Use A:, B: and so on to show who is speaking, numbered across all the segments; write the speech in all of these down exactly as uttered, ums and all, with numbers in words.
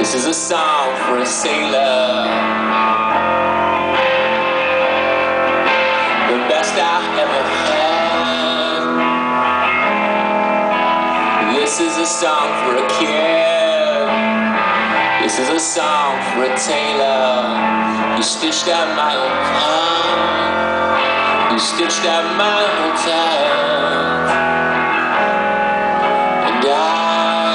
A: This is a song for a sailor, the best I ever had. This is a song for a kid. This is a song for a tailor who stitched out my own car, who stitched out my hotel. And I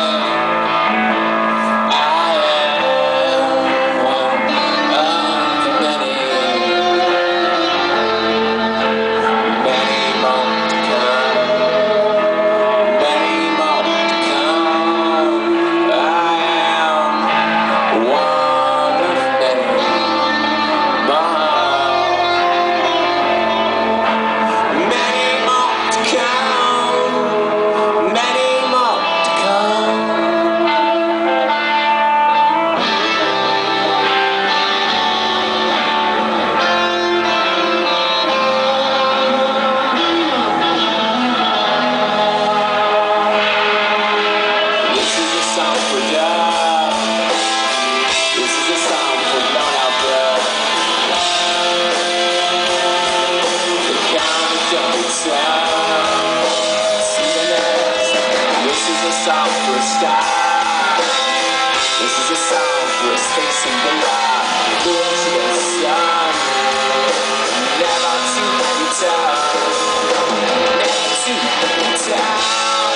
A: for a star. This is a song for a space in the light. Look to the sun, never to return, never to return.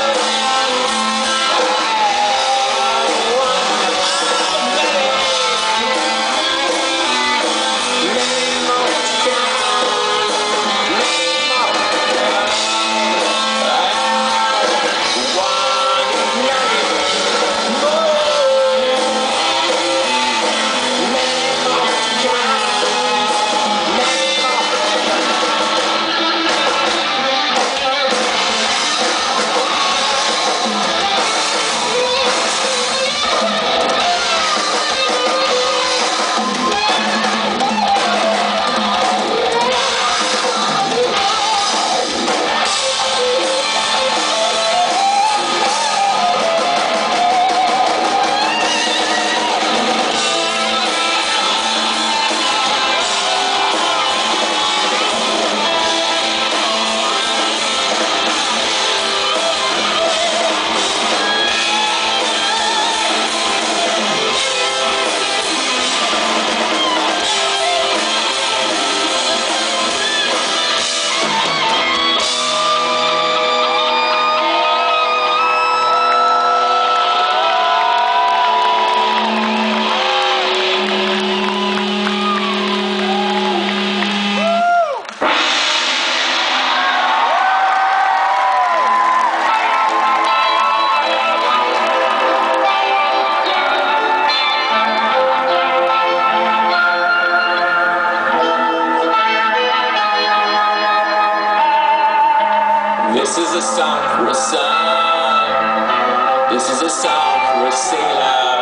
A: This is a song for a son. This is a song for a sailor,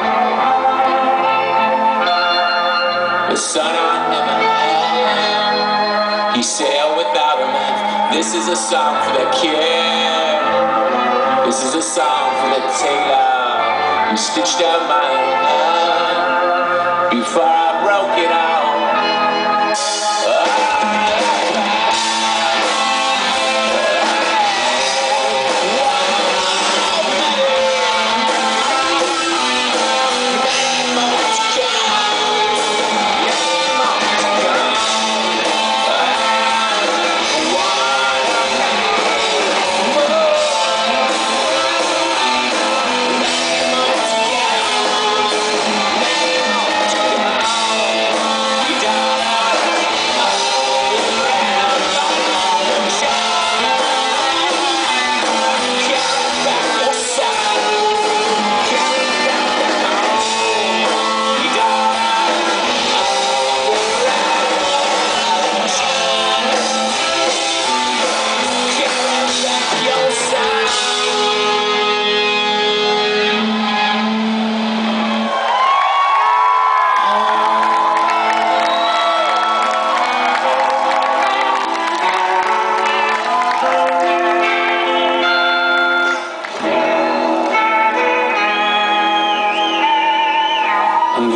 A: the son I never had. He sailed without a man. This is a song for the kid. This is a song for the tailor who stitched out my own heart before I broke it out.
B: Thank you.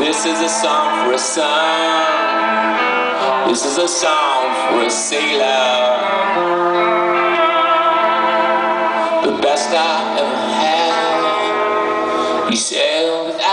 A: This is a song for a son. This is a song for a sailor. The best I ever had. He sailed